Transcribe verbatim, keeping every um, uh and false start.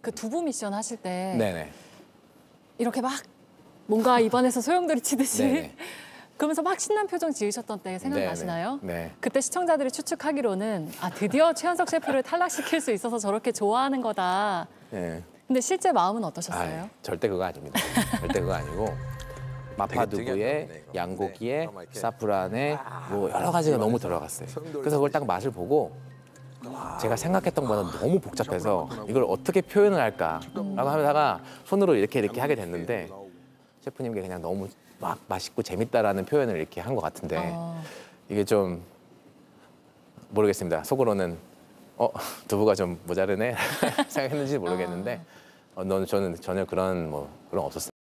그 두부 미션 하실 때 네네. 이렇게 막 뭔가 입안에서 소용돌이 치듯이 네네. 그러면서 막 신난 표정 지으셨던 때 생각나시나요? 네네. 네. 그때 시청자들이 추측하기로는 아 드디어 최현석 셰프를 탈락시킬 수 있어서 저렇게 좋아하는 거다. 네. 근데 실제 마음은 어떠셨어요? 아이, 절대 그거 아닙니다. 절대 그거 아니고 마파두부에 양고기에 사프란에 뭐 여러 가지가 너무 들어갔어요. 그래서 그걸 딱 맛을 보고 제가 생각했던 것보다 너무 복잡해서 이걸 어떻게 표현을 할까라고 하다가 손으로 이렇게 이렇게 하게 됐는데 셰프님께 그냥 너무 막 맛있고 재밌다라는 표현을 이렇게 한 것 같은데 어. 이게 좀 모르겠습니다. 속으로는 어 두부가 좀 모자르네 생각했는지 모르겠는데 어, 넌 저는 전혀 그런 뭐 그런 거 없었어요.